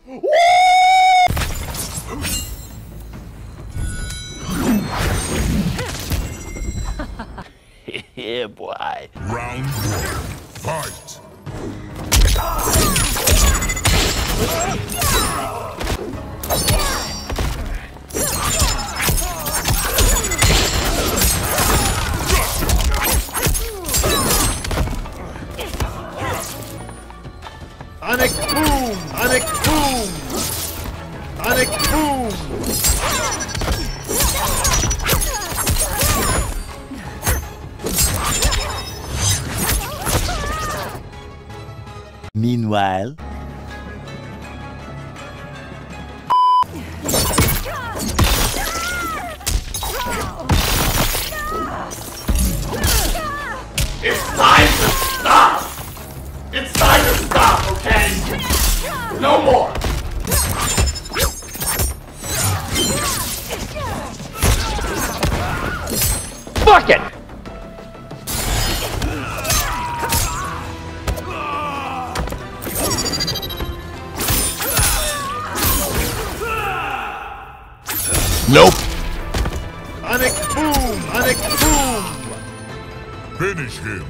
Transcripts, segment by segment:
Yeah, boy. Round one. Fight. Anic boom! Anic boom! Anic boom! Meanwhile, it's time to stop! It's time to stop, okay? No more! fuck it! Nope. Anic boom! Anic boom! Finish him.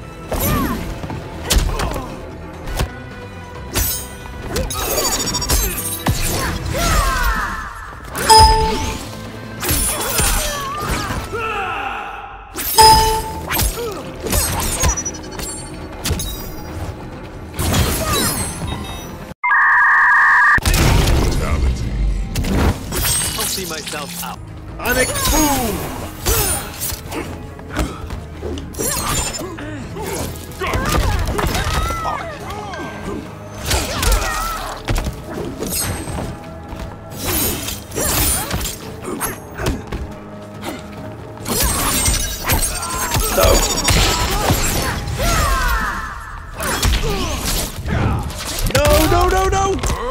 I'll see myself out. Anic boom! No, no, no, no!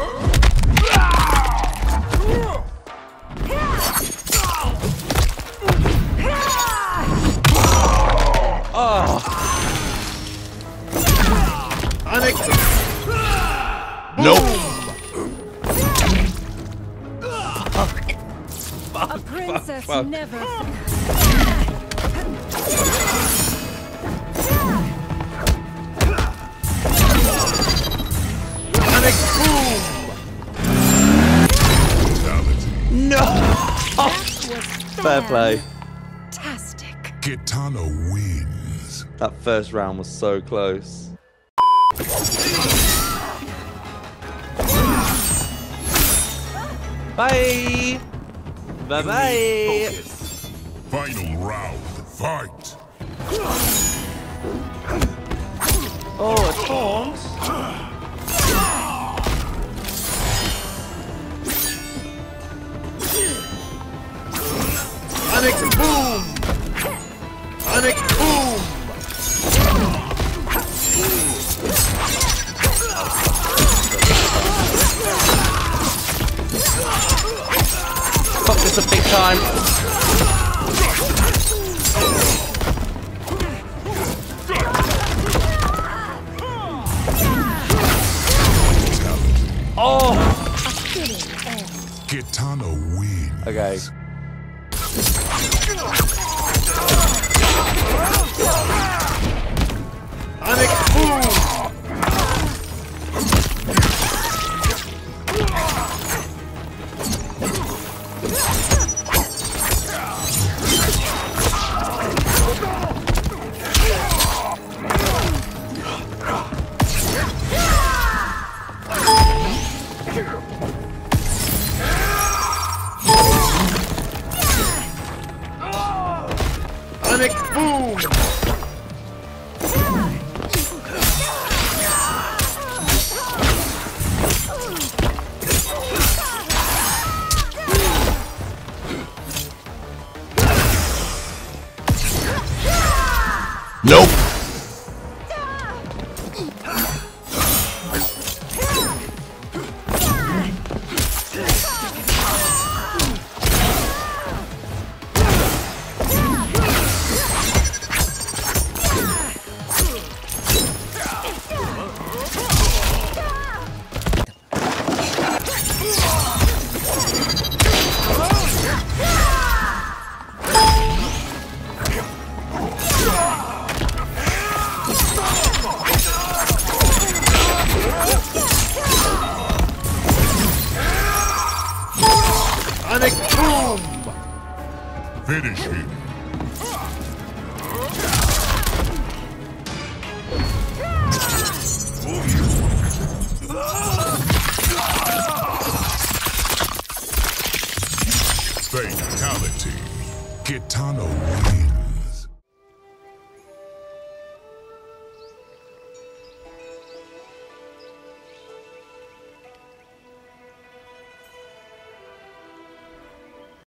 Anic! Nope. A princess never. Anic boom! No! Fair play. Fantastic. Kitana wins. That first round was so close. Bye! Bye-bye! Final round. Fight. Oh, a taunt? Anic boom! Anic boom! Fuck this a big time. Oh! Kitana wins. Okay. Anic boom! Anic boom! Nope. Sonic boom! Finish him. Fatality. Kitana wins.